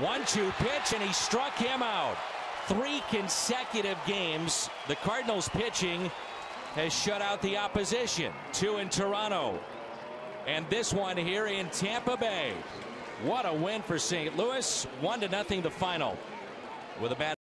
1-2 pitch, and he struck him out. 3 consecutive games the Cardinals pitching has shut out the opposition. 2 in Toronto, and this one here in Tampa Bay. What a win for St. Louis. 1-0 the final with a bad